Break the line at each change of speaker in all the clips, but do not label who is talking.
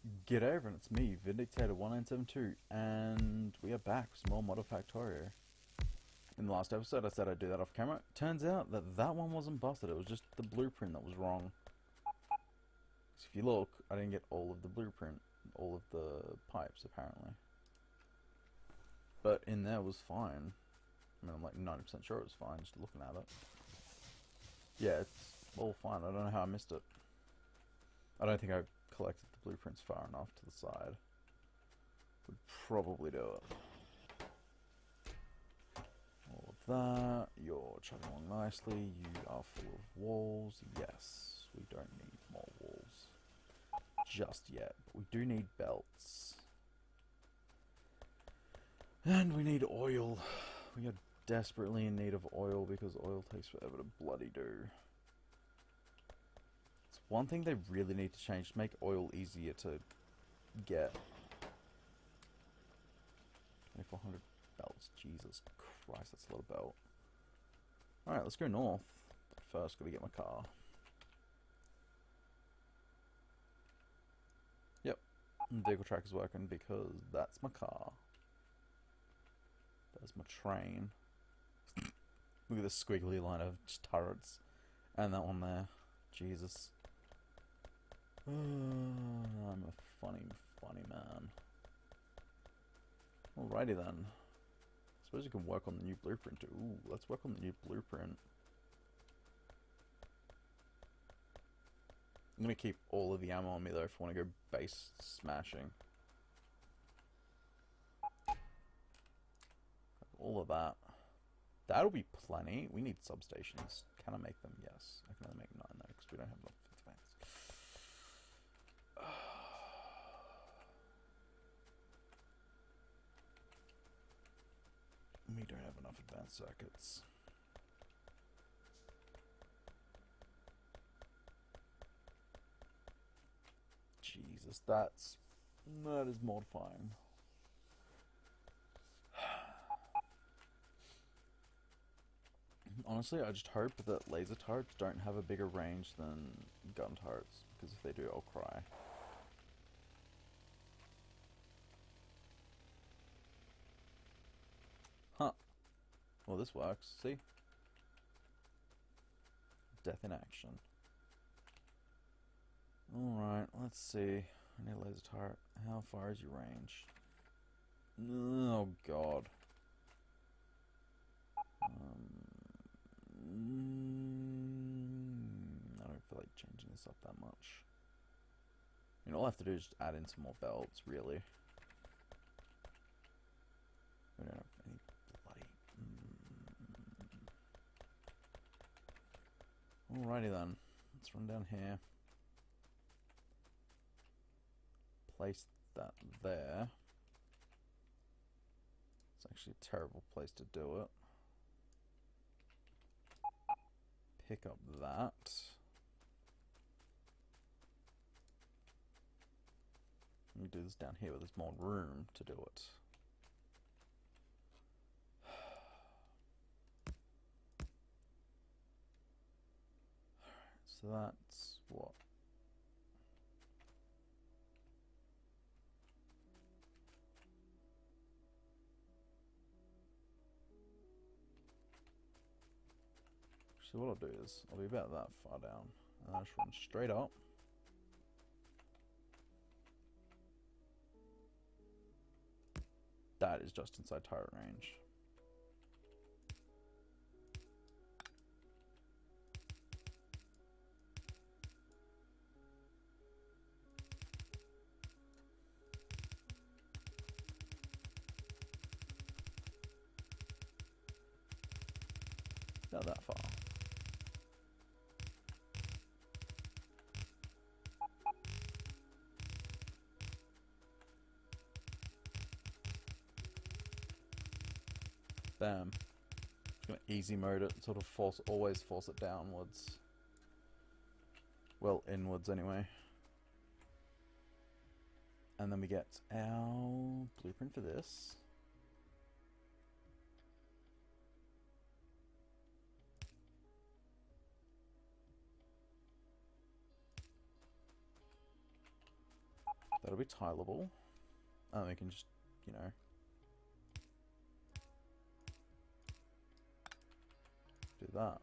G'day everyone, it's me, Vindictator1972, and we are back with some more Mod of Factorio. In the last episode I said I'd do that off camera. Turns out that that one wasn't busted, it was just the blueprint that was wrong. So if you look, I didn't get all of the blueprint, all of the pipes apparently. But in there was fine. I mean, I'm like 90% sure it was fine, just looking at it. Yeah, it's all fine, I don't know how I missed it. I don't think I collected the blueprints far enough to the side. Would probably do it. All of that. You're chugging along nicely. You are full of walls. Yes, we don't need more walls just yet. But we do need belts. And we need oil. We are desperately in need of oil because oil takes forever to bloody do. One thing they really need to change to make oil easier to get. 2,400 belts. Jesus Christ, that's a lot of belt. Alright, let's go north. But first, gotta get my car. Yep, vehicle track is working because that's my car. There's my train. Look at this squiggly line of turrets. And that one there. Jesus. I'm a funny man. Alrighty then. I suppose you can work on the new blueprint too. Ooh, let's work on the new blueprint. I'm gonna keep all of the ammo on me though if I want to go base smashing. All of that. That'll be plenty. We need substations. Can I make them? Yes. I can only make 9 though because we don't have enough advance. We don't have enough advanced circuits. Jesus, that is mortifying. Honestly, I just hope that laser turrets don't have a bigger range than gun turrets, because if they do, I'll cry. Huh. Well, this works. See? Death in action. Alright, let's see. I need a laser turret. How far is your range? Oh, God. I don't feel like changing this up that much. You know, all I have to do is just add in some more belts, really. We don't have any bloody... Alrighty then. Let's run down here. Place that there. It's actually a terrible place to do it. Pick up that. Let me do this down here where there's more room to do it. So that's what? So what I'll do is, I'll be about that far down, and I'll just run straight up. That is just inside turret range. Not that far. Bam. Just gonna easy mode it, sort of always force it downwards. Well, inwards anyway. And then we get our blueprint for this. that'll be tileable. And we can just, you know, do that.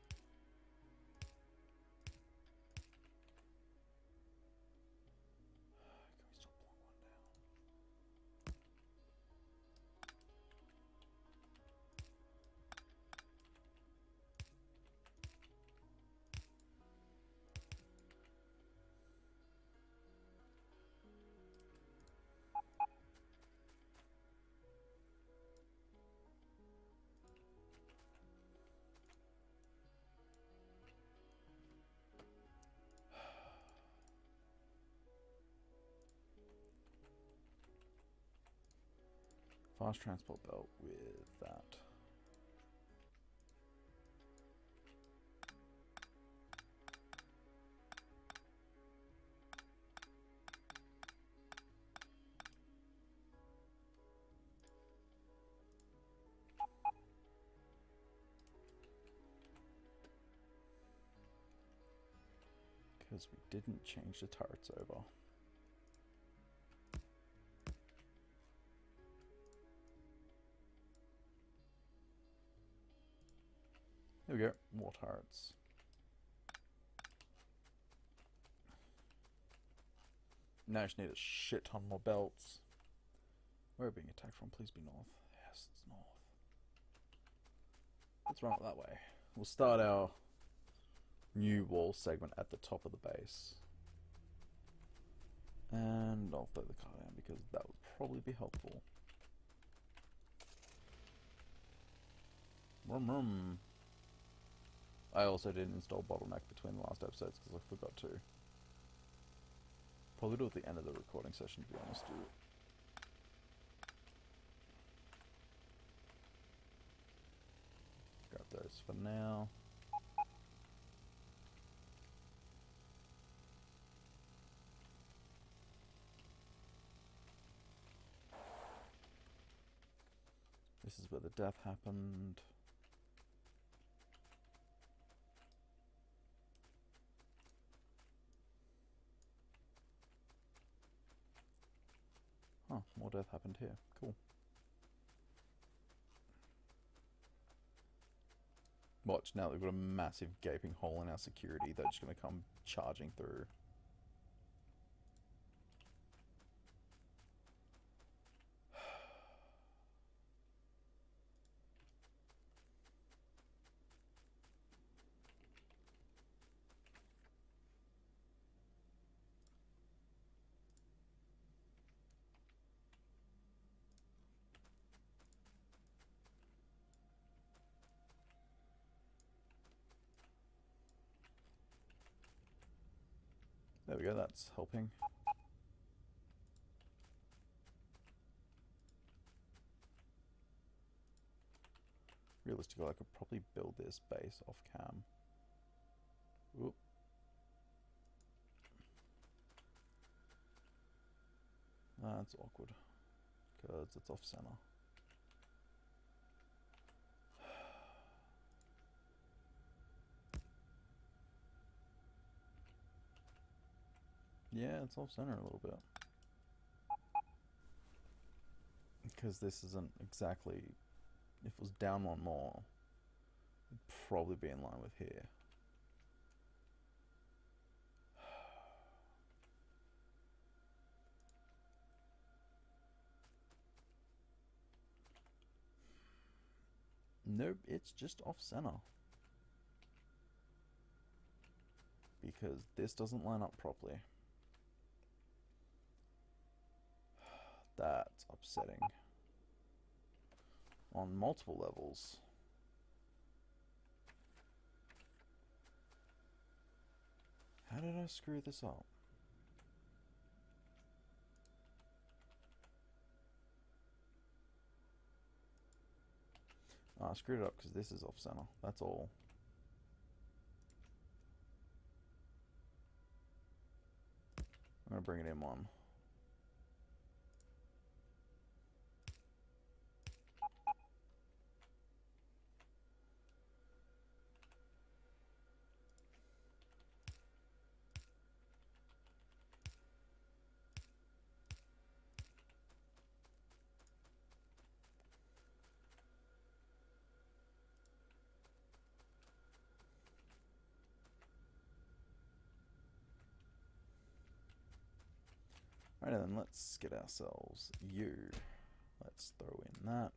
Fast transport belt with that. Because we didn't change the turrets over. Here we go, more turrets. Now I just need a shit ton more belts. Where are we being attacked from? Please be north. Yes, it's north. Let's run it that way. We'll start our new wall segment at the top of the base. And I'll throw the car down because that would probably be helpful. Vroom vroom. I also didn't install bottleneck between the last episodes because I forgot to. Probably do it at the end of the recording session, to be honest. Grab those for now. This is where the death happened. Huh, more death happened here. Cool. Watch, now we've got a massive gaping hole in our security that's just going to come charging through. There we go, that's helping. Realistically, I could probably build this base off cam. Oop. That's awkward, because it's off center. Yeah, it's off center a little bit. Because this isn't exactly... If it was down one more, it'd probably be in line with here. Nope, it's just off center. Because this doesn't line up properly. That's upsetting. On multiple levels. How did I screw this up? Oh, I screwed it up because this is off center. That's all. I'm going to bring it in one. Alright then, let's get ourselves you. Let's throw in that.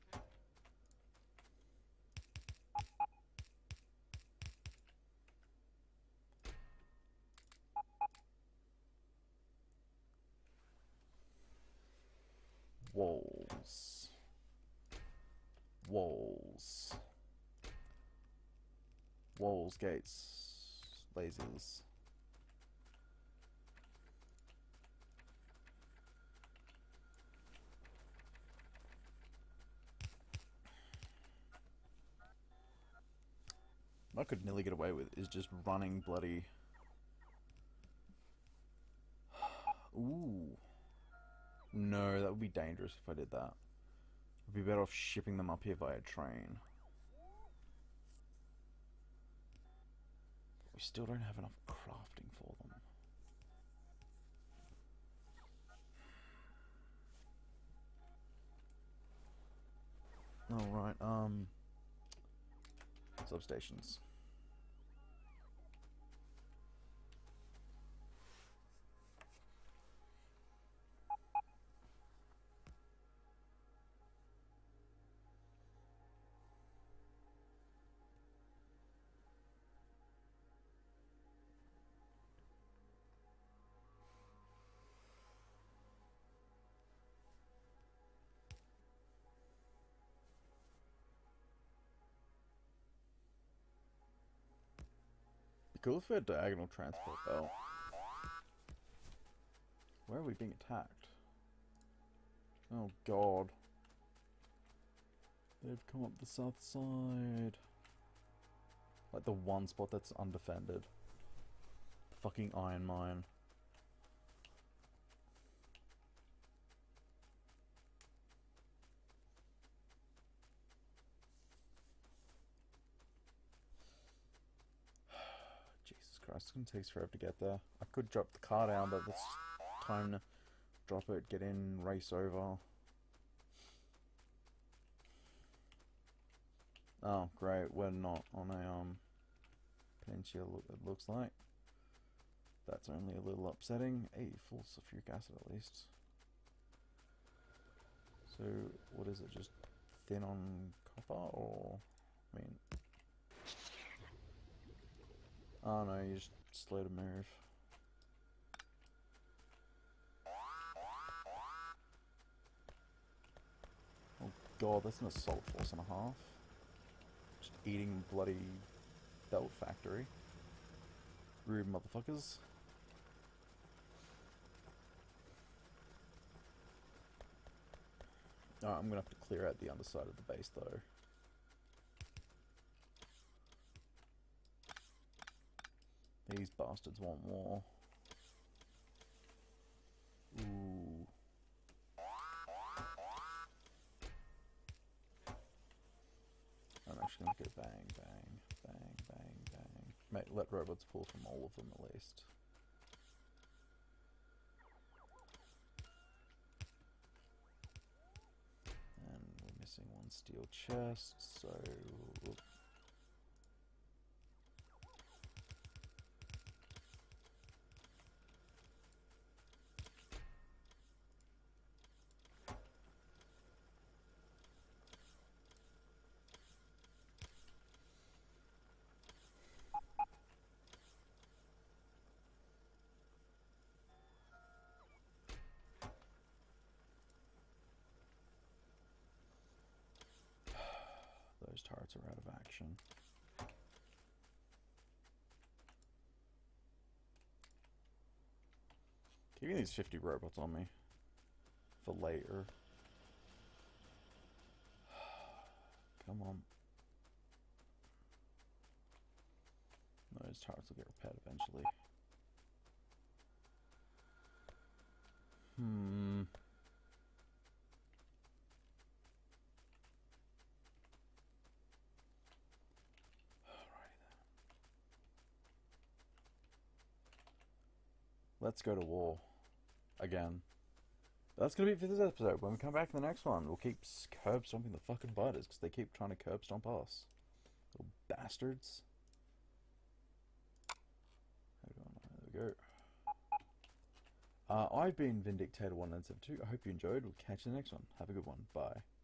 Walls. Walls. Walls, gates, lasers. What I could nearly get away with is just running bloody... Ooh. No, that would be dangerous if I did that. I'd be better off shipping them up here via train. We still don't have enough crafting for them. Alright, substations. Cool if we had diagonal transport though. Where are we being attacked? Oh god. They've come up the south side. Like the one spot that's undefended. The fucking iron mine. It's gonna take forever to get there. I could drop the car down, but it's time to drop it, get in, race over. Oh, great. We're not on a peninsula, it looks like. That's only a little upsetting. Hey, full sulfuric acid at least. So, what is it? Just thin on copper, or... I mean... Oh no, you're just slow to move. Oh god, that's an assault force and a half. Just eating bloody belt factory. Rude motherfuckers. Alright, I'm gonna have to clear out the underside of the base though. These bastards want more. Ooh. I'm actually gonna go bang, bang, bang, bang, bang. Mate, let robots pull from all of them at least. And we're missing one steel chest, so... Those turrets are out of action. Keeping these 50 robots on me for later. Come on. Those turrets will get repaired eventually. Let's go to war. Again. That's gonna be it for this episode. When we come back in the next one, we'll keep curb stomping the fucking biters because they keep trying to curb stomp us. Little bastards. There we go. I've been Vindictator1972. I hope you enjoyed. We'll catch you in the next one. Have a good one. Bye.